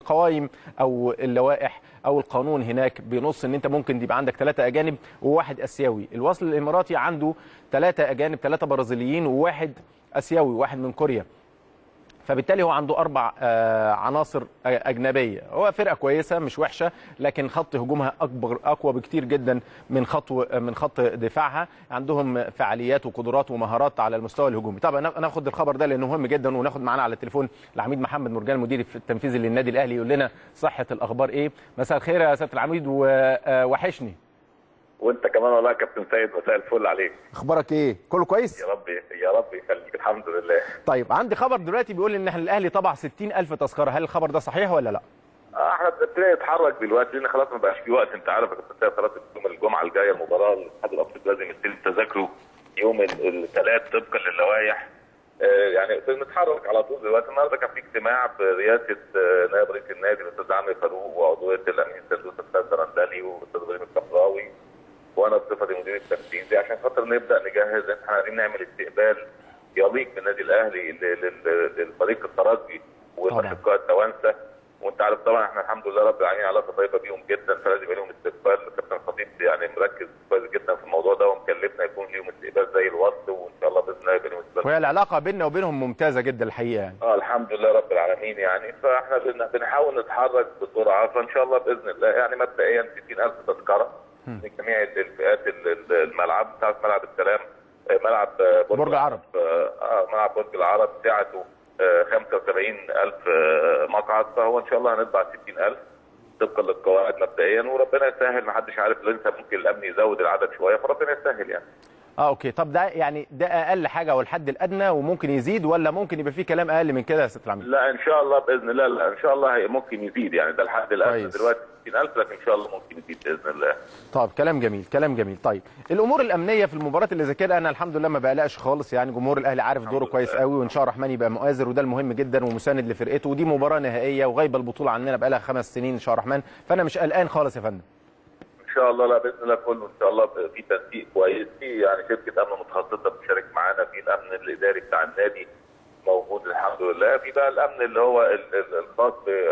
القوائم او اللوائح او القانون هناك بينص ان انت ممكن يبقى عندك 3 اجانب وواحد اسيوي. الوصل الاماراتي عنده 3 اجانب، 3 برازيليين وواحد اسيوي، واحد من كوريا. فبالتالي هو عنده 4 عناصر أجنبية. هو فرقة كويسة مش وحشة، لكن خط هجومها أقوى بكتير جدا من خط دفاعها. عندهم فعاليات وقدرات ومهارات على المستوى الهجومي. طبعا ناخد الخبر ده لأنه مهم جدا، وناخد معانا على التليفون العميد محمد مرجان المدير التنفيذي للنادي الأهلي يقول لنا صحة الأخبار إيه. مساء الخير يا سيادة العميد، ووحشني. وانت كمان والله يا كابتن سيد، مساء الفل عليك. اخبارك ايه؟ كله كويس؟ يا رب يا رب يخليك، الحمد لله. طيب، عندي خبر دلوقتي بيقول ان احنا الاهلي طبع 60,000 تذكره، هل الخبر ده صحيح ولا لا؟ احنا بنبتدي نتحرك دلوقتي لان خلاص ما بقاش في وقت. انت عارف يا كابتن سيد، خلاص يوم الجمعه الجايه المباراه الاتحاد الافريقي لازم يستلم تذاكره يوم الثلاث طبقا للوائح. يعني بنتحرك على طول دلوقتي. النهارده كان في اجتماع برئاسه نائب رئيس النادي الاستاذ عمرو فاروق وعضويه الامين السيد الاستاذ الدرندلي والاستاذ ابراهيم الكفراوي وانا بصفتي مدير التنفيذي، عشان خاطر نبدا نجهز. احنا عايزين نعمل استقبال يليق بالنادي الاهلي للفريق الترجي والاشقاء التوانسه. وانت عارف طبعا احنا الحمد لله رب العالمين علاقه طيبه بيهم جدا، فلازم يبقى لهم استقبال. الكابتن الخطيب يعني مركز كويس جدا في الموضوع ده ومكلفنا يكون ليهم استقبال زي الوصل، وان شاء الله باذن الله يبقى لهم استقبال. وهي العلاقه بيننا وبينهم ممتازه جدا الحقيقه يعني. الحمد لله رب العالمين يعني. فاحنا بنحاول نتحرك بسرعه، فان شاء الله باذن الله يعني مبدئيا 60,000 تذكره من جميع الفئات. الملعب بتاع ملعب السلام، ملعب برج العرب، ملعب برج العرب سعته 75,000 مقعد. فهو ان شاء الله هنطبع 60,000 طبقا للقواعد مبدئيا، وربنا يسهل. ما حدش عارف، لسه ممكن الامن يزود العدد شويه، فربنا يسهل يعني. اوكي. طب ده يعني ده اقل حاجه او الحد الادنى، وممكن يزيد ولا ممكن يبقى فيه كلام اقل من كده يا سياده العميد؟ لا ان شاء الله باذن الله، لا ان شاء الله ممكن يزيد يعني. ده الحد الادنى دلوقتي 60,000، لكن ان شاء الله ممكن يزيد باذن الله. طب كلام جميل، كلام جميل. طيب الامور الامنيه في المباراه اللي زي كده انا الحمد لله ما بقلقش خالص يعني. جمهور الاهلي عارف دوره كويس قوي، وان شاء الله الرحمن يبقى مؤازر، وده المهم جدا ومساند لفرقته. ودي مباراه نهائيه وغايبه البطوله عننا بقى لها 5 سنين ان شاء الله الرحمن، فانا مش قلقان خالص يا فندم. ان شاء الله لا باذن الله كله ان شاء الله في تنسيق كويس. في يعني شركه امن متخصصه بتشارك معانا، في الامن الاداري بتاع النادي موجود الحمد لله، في بقى الامن اللي هو الخاص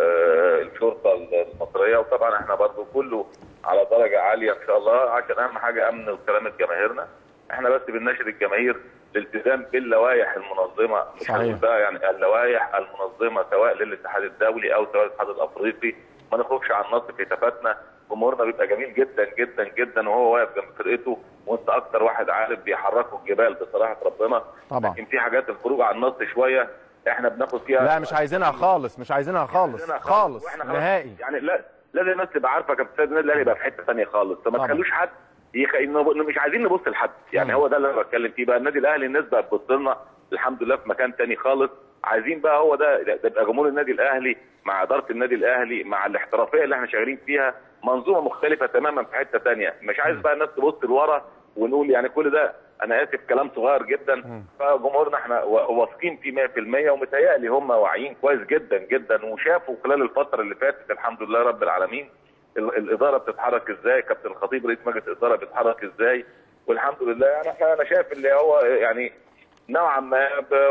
بالشرطه المصريه، وطبعا احنا برضو كله على درجه عاليه ان شاء الله، عشان اهم حاجه امن وسلامه جماهيرنا. احنا بس بنناشد الجماهير الالتزام باللوائح المنظمه، مش هنقول بقى يعني اللوائح المنظمه سواء للاتحاد الدولي او سواء الاتحاد الافريقي. ما نخرجش عن نص كتاباتنا. جمهورنا بيبقى جميل جدا جدا جدا وهو واقف جنب فرقته، وانت اكتر واحد عارف بيحركوا الجبال بصراحه ربنا طبعا. لكن في حاجات الخروج عن النص شويه احنا بناخد فيها. لا مش عايزينها خالص، مش عايزينها خالص خالص نهائي يعني. لا لازم الناس تبقى عارفه يا كابتن النادي الاهلي يبقى في حته ثانيه خالص، فما تخلوش حد انه مش عايزين نبص لحد يعني. هو ده اللي انا بتكلم فيه بقى. النادي الاهلي الناس بقى تبص لنا الحمد لله في مكان ثاني خالص. عايزين بقى هو ده يبقى جمهور النادي الاهلي مع اداره النادي الاهلي مع الاحترافيه اللي احنا شغالين فيها، منظومه مختلفه تماما في حته ثانيه. مش عايز بقى الناس تبص لورا ونقول يعني كل ده، انا اسف كلام صغير جدا. فجمهورنا احنا واثقين فيه 100%، ومتهيألي هم واعيين كويس جدا جدا، وشافوا خلال الفتره اللي فاتت الحمد لله رب العالمين الاداره بتتحرك ازاي، كابتن الخطيب رئيس مجلس الاداره بيتحرك ازاي، والحمد لله يعني. انا شايف اللي هو يعني نوعا ما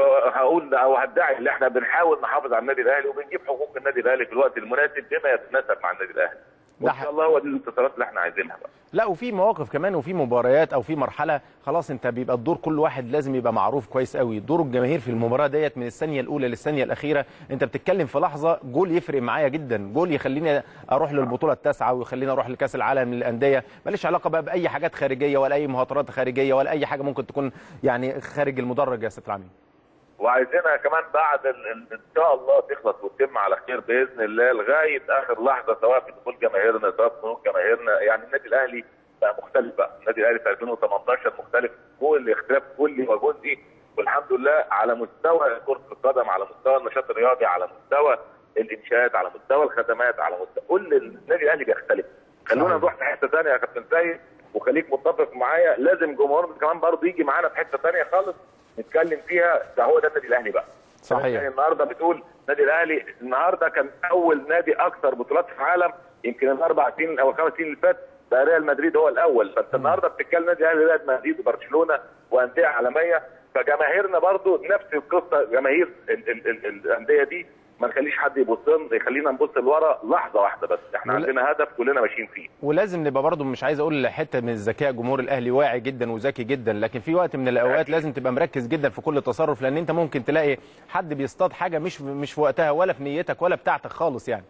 هقول او هدعي ان احنا بنحاول نحافظ على النادي الاهلي وبنجيب حقوق النادي الاهلي في الوقت المناسب بما يتناسب مع النادي الاهلي. وان شاء الله هو دي الانتصارات اللي احنا عايزينها بقى. لا وفي مواقف كمان وفي مباريات او في مرحله خلاص انت بيبقى الدور كل واحد لازم يبقى معروف كويس قوي. دور الجماهير في المباراه ديت من الثانيه الاولى للثانيه الاخيره. انت بتتكلم في لحظه جول يفرق معايا جدا، جول يخليني اروح للبطوله التاسعه ويخليني اروح لكاس العالم للانديه، ماليش علاقه بقى باي حاجات خارجيه ولا اي مهاترات خارجيه ولا اي حاجه ممكن تكون يعني خارج المدرج يا سيد العميد. وعايزينها كمان بعد ان شاء الله تخلص وتتم على خير باذن الله لغايه اخر لحظه، سواء في دخول جماهيرنا سواء في خروج جماهيرنا. يعني النادي الاهلي بقى مختلف بقى. النادي الاهلي في 2018 مختلف، كل اختلاف كلي وجزئي، والحمد لله على مستوى كره القدم، على مستوى النشاط الرياضي، على مستوى الانشاءات، على مستوى الخدمات، على مستوى كل النادي الاهلي بيختلف. خلونا نروح في حته ثانيه يا كابتن سيد، وخليك متفق معايا، لازم جمهورنا كمان برضه يجي معانا في حته ثانيه خالص نتكلم فيها. ده هو ده النادي الاهلي بقى. صحيح. يعني النهارده بتقول النادي الاهلي النهارده كان اول نادي اكثر بطولات في العالم، يمكن الاربع سنين او الخمس سنين اللي فاتت بقى ريال مدريد هو الاول. فانت النهارده بتتكلم نادي الاهلي ريال مدريد وبرشلونه وانديه عالميه. فجماهيرنا برضو نفس القصه، جماهير الانديه دي ما نخليش حد يبص لنا، يخلينا نبص لورا لحظه واحده بس. احنا عندنا هدف كلنا ماشيين فيه. ولازم نبقى برضه، مش عايز اقول حته من الذكاء، جمهور الاهلي واعي جدا وذكي جدا، لكن في وقت من الاوقات لازم تبقى مركز جدا في كل تصرف، لان انت ممكن تلاقي حد بيصطاد حاجه مش في وقتها ولا في نيتك ولا بتاعتك خالص يعني.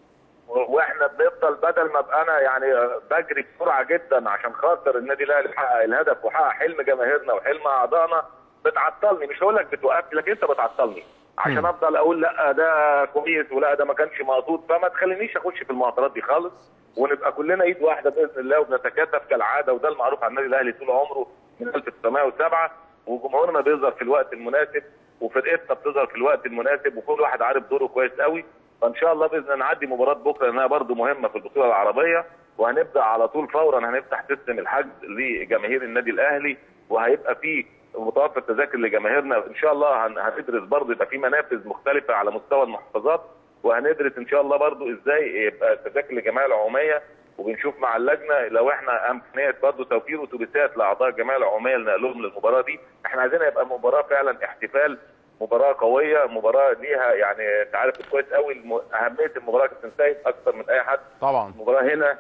واحنا بنفضل بدل ما ابقى انا يعني بجري بسرعه جدا عشان خاطر النادي الاهلي يحقق الهدف ويحقق حلم جماهيرنا وحلم اعضائنا، بتعطلني. مش هقول لك بتوقفني، لكن انت بتعطلني عشان افضل اقول لا ده كويس ولا ده ما كانش مقصود. فما تخلينيش اخش في المعطلات دي خالص، ونبقى كلنا ايد واحده باذن الله وبنتكاتف كالعاده. وده المعروف عن النادي الاهلي طول عمره من 1907، وجمهورنا بيظهر في الوقت المناسب وفرقتنا بتظهر في الوقت المناسب، وكل واحد عارف دوره كويس قوي. فان شاء الله باذن الله نعدي مباراه بكره لانها برضو مهمه في البطوله العربيه، وهنبدا على طول فورا هنفتح سيستم الحجز لجماهير النادي الاهلي، وهيبقى فيه متوفر تذاكر لجماهيرنا. ان شاء الله هندرس برضو يبقى في منافذ مختلفه على مستوى المحافظات، وهندرس ان شاء الله برضو ازاي يبقى التذاكر للجمعيه العموميه، وبنشوف مع اللجنه لو احنا امكانيه برضو توفير اتوبيسات لاعضاء الجمعيه العموميه لنقلهم للمباراه دي. احنا عايزينها يبقى مباراه فعلا احتفال، مباراه قويه، مباراه ليها يعني انت عارف كويس قوي اهميه المباراه كابتن سيد اكثر من اي حد. طبعا المباراه هنا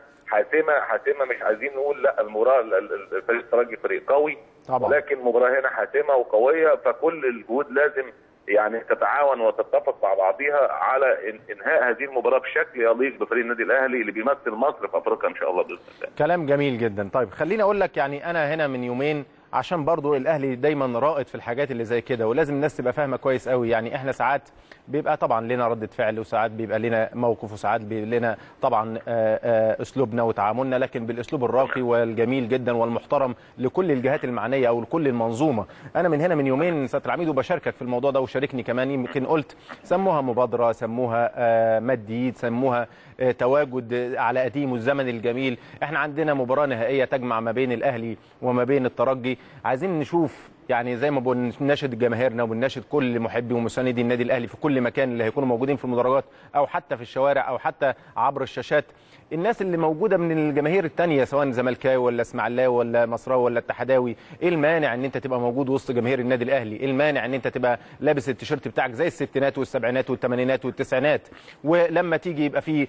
حاسمه، مش عايزين نقول لا المباراه فريق الترجي فريق قوي طبعا، ولكن المباراه هنا حاسمه وقويه، فكل الجهود لازم يعني تتعاون وتتفق مع بعضيها على انهاء هذه المباراه بشكل يليق بفريق النادي الاهلي اللي بيمثل مصر في افريقيا ان شاء الله باذن الله. كلام جميل جدا. طيب خليني اقول لك، يعني انا هنا من يومين، عشان برضو الاهلي دايما رائد في الحاجات اللي زي كده، ولازم الناس تبقى فاهمه كويس قوي. يعني احنا ساعات بيبقى طبعا لنا ردة فعل، وساعات بيبقى لنا موقف، وساعات بيبقى لنا طبعا اسلوبنا وتعاملنا، لكن بالاسلوب الراقي والجميل جدا والمحترم لكل الجهات المعنيه او لكل المنظومه. انا من هنا من يومين سياده العميد وبشاركك في الموضوع ده، وشاركني كمان، يمكن قلت سموها مبادره، سموها مد، سموها تواجد على قديم والزمن الجميل. احنا عندنا مباراه نهائيه تجمع ما بين الاهلي وما بين الترجي، عايزين نشوف يعني زي ما بنناشد جماهيرنا وبنناشد كل محبي ومساندي النادي الاهلي في كل مكان اللي هيكونوا موجودين في المدرجات او حتى في الشوارع او حتى عبر الشاشات، الناس اللي موجوده من الجماهير الثانيه سواء زملكاوي ولا اسماعيلاوي ولا مصراوي ولا اتحداوي، ايه المانع ان انت تبقى موجود وسط جماهير النادي الاهلي؟ ايه المانع ان انت تبقى لابس التيشيرت بتاعك زي الستينات والسبعينات والثمانينات والتسعينات، ولما تيجي يبقى في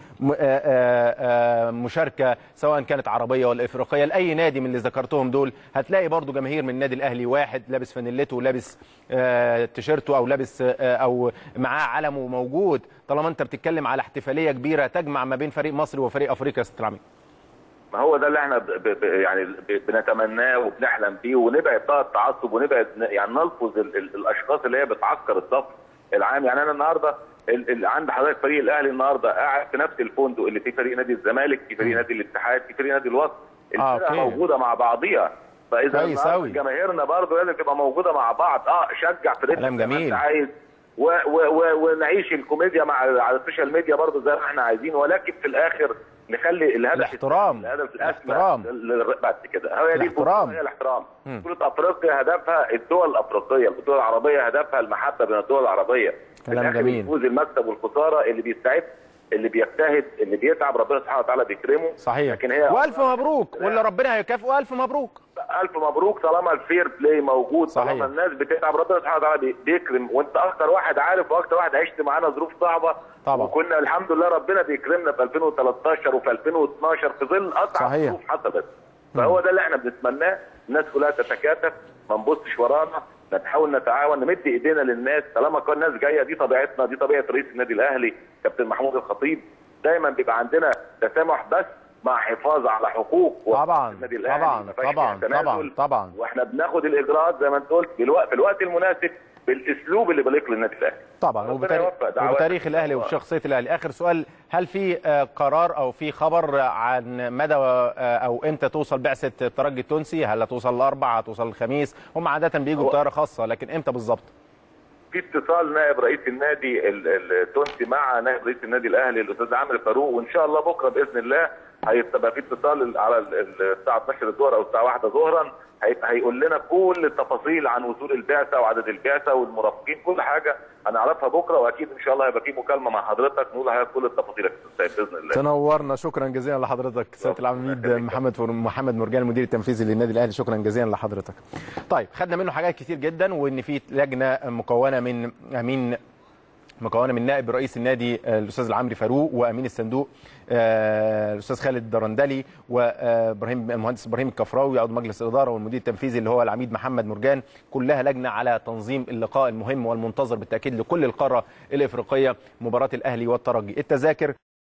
مشاركه سواء كانت عربيه ولا افريقيه لاي نادي من اللي ذكرتهم دول، هتلاقي برضو جماهير من النادي الاهلي، واحد لابس فانيلته ولابس تيشيرته او لابس او معاه علمه موجود. طالما انت بتتكلم على احتفاليه كبيره تجمع ما بين فريق مصر وفريق افريقيا يا ست العميد، ما هو ده اللي احنا يعني بنتمناه وبنحلم بيه، ونبعد بقى التعصب، ونبعد يعني نلفظ الاشخاص اللي هي بتعسكر الصف العام. يعني انا النهارده عند حضرتك فريق الاهلي النهارده قاعد في نفس الفندق اللي فيه فريق نادي الزمالك، في فريق نادي الاتحاد، في فريق نادي الوصل، الفرقه موجوده مع بعضها. فاذا جماهيرنا برضه لازم تبقى موجوده مع بعض. شجع فرقتك كلام جميل، عايز ونعيش الكوميديا على السوشيال ميديا برضه زي ما احنا عايزين، ولكن في الاخر نخلي الاحترام، الهدف الاسمى بعد كده هي دي الاحترام. بطولة افريقيا هدفها الدول الافريقيه، البطوله العربيه هدفها المحبه بين الدول العربيه. كلام جميل. يفوز المكسب والخساره، اللي بيستعد، اللي بيجتهد، اللي بيتعب، ربنا سبحانه وتعالى بيكرمه. صحيح. لكن هي والف مبروك، واللي ربنا هيكافئه الف مبروك. الف مبروك طالما الفير بلاي موجود. صحيح. طالما الناس بتتعب ربنا سبحانه وتعالى بيكرم، وانت اكتر واحد عارف واكتر واحد عشت معانا ظروف صعبه طبعا، وكنا الحمد لله ربنا بيكرمنا في 2013 وفي 2012 في ظل اصعب ظروف حصلت. فهو ده اللي احنا بنتمناه، الناس كلها تتكاتف، ما نبصش ورانا، نحاول نتعاون، نمد ايدينا للناس. طالما كل الناس جايه، دي طبيعتنا، دي طبيعه رئيس النادي الاهلي كابتن محمود الخطيب. دايما بيبقى عندنا تسامح بس مع حفاظ على حقوق طبعا النادي الاهلي. طبعا واحنا بناخد الاجراءات زي ما انت قلت في الوقت المناسب بالاسلوب اللي بليق للنادي الاهلي طبعا، وبتاريخ الاهلي وبشخصيه الاهلي. اخر سؤال، هل في قرار او في خبر عن مدى او امتى توصل بعثه الترجي التونسي؟ هل هتوصل الاربعاء، هتوصل الخميس؟ هم عاده بيجوا بطياره خاصه، لكن امتى بالظبط؟ في اتصال نائب رئيس النادي التونسي مع نائب رئيس النادي الاهلي الاستاذ عامر فاروق، وان شاء الله بكره باذن الله هيبقى في اتصال على الساعه 12 الظهر او الساعه 1 ظهرا، هيقول لنا كل التفاصيل عن وصول البعثه وعدد البعثه والمرافقين، كل حاجه هنعرفها بكره، واكيد ان شاء الله هيبقى في مكالمه مع حضرتك نقول لها كل التفاصيل باذن الله. تنورنا، شكرا جزيلا لحضرتك سياده العميد محمد مرجان المدير التنفيذي للنادي الاهلي، شكرا جزيلا لحضرتك. طيب خدنا منه حاجات كتير جدا، وان في لجنه مكونه من امين مكونه من نائب رئيس النادي الاستاذ العمري فاروق، وامين الصندوق الاستاذ خالد الدرندلي، وابراهيم المهندس ابراهيم الكفراوي عضو مجلس الاداره، والمدير التنفيذي اللي هو العميد محمد مرجان. كلها لجنه على تنظيم اللقاء المهم والمنتظر بالتاكيد لكل القاره الافريقيه، مباراه الاهلي والترجي. التذاكر